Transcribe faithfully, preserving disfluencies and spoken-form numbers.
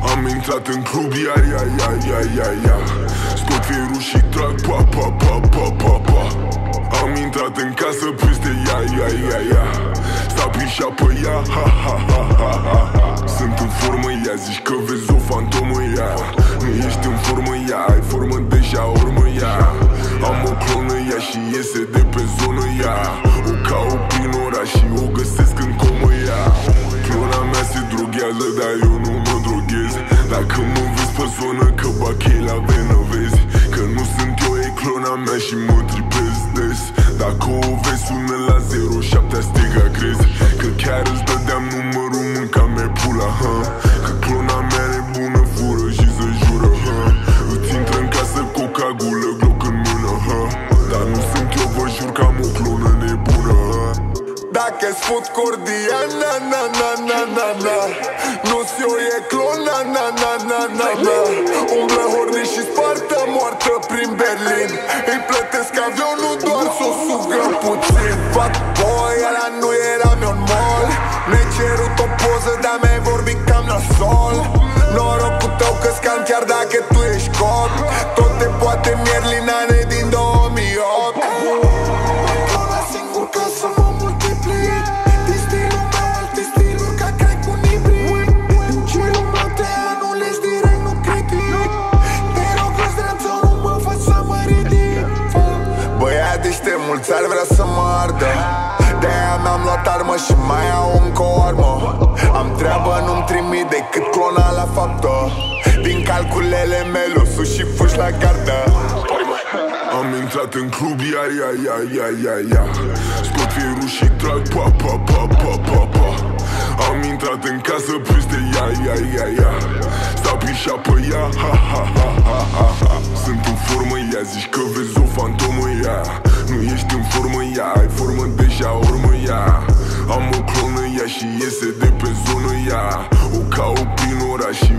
Am intrat în club, ia, ia, ia, ia, ia, ia. Scot fierul și trag, pa, pa, pa, pa, pa, pa. Am intrat în casă peste ea, ia, ia, ia. Stapișa pe ea, ha, ha, ha, ha, ha. Sunt în formă, ea, zici că vezi o fantomă, ea. Nu ești în formă, ea, ai formă deja, urmă, ea. Am o clonă, ea, și iese de pe zonă, ea. O caut prin oraș și o găsesc în comă, ea. Clona mea se droghează, dar eu nu mă droghez. Dacă mă vezi pe zonă, că bachei la venă, vezi că nu sunt eu, e clona mea și mă tripez des. Dacă o vezi, sună la zero șapte Azteca, crezi că chiar îți dădeam numărul, mânca mea pula, ha? Că clona mea nebună fură și se jură, ha? Îți intră în casă cu o cagulă, gloc în mână, ha? Dar nu sunt eu, vă jur că am o clonă nebună, ha? Dacă-ți fut cordia, na, na, na, na, na, na. Nu-s eu, e clona, na, na, na, na, na. Umblă horni și spartă moartă prin Berlin. Îi plătesc avionul doar s-o sugă puțin. Fuck boy, ăla nu era meu-n mall. Mi-ai cerut o poză, dar mi-ai vorbit cam la sol. Norocul tău că scam chiar dacă tu ești cop. Tot te poate mierli, nane, din două mii opt. Mulți ar vrea să mă ardă, de-aia mi-am luat armă și mai au încă o armă. Am treabă, nu-mi trimit decât clona la faptă. Din calculele mele o sus și fugi la gardă. Am intrat în club, ia, ia, ia, ia, ia, ia. Scot fierul și trag, pa, pa, pa, pa, pa, pa. Am intrat în casă peste ea, ia, ia, ia. Stapișa pe ea, ha, ha, ha, ha, ha, ha. Sunt în formă, ea, zici că vezi o fantomă, ea. Nu ești în formă, ea, ai formă deja, urmă, ea. Am o clonă, ea, și iese de pe zonă, ea. O caut prin oraș și